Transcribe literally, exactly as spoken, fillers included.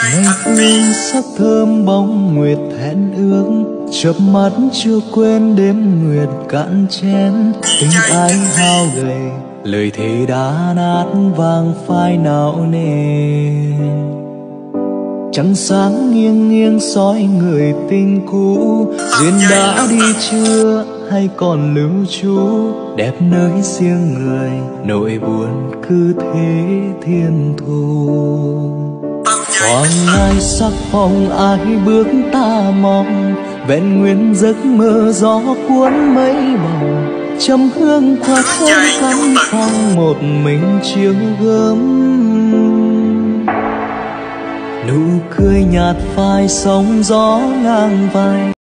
ngày thương sắc thơm bóng nguyệt hẹn ước, chớp mắt chưa quên đêm nguyệt cạn chén. Tình ai hao gầy, lời thề đã nát vàng phai não nề. Trăng sáng nghiêng nghiêng soi người tình cũ, duyên đã đi chưa hay còn lưu trú, đẹp nơi riêng người nỗi buồn cứ thế thiên thu. Hoàng ngai sắc phong ai bước ta mong, vẹn nguyên giấc mơ gió cuốn mây màu. Trầm hương qua thơm căn phòng một mình chiếu gấm, nụ cười nhạt phai sóng gió ngang vai.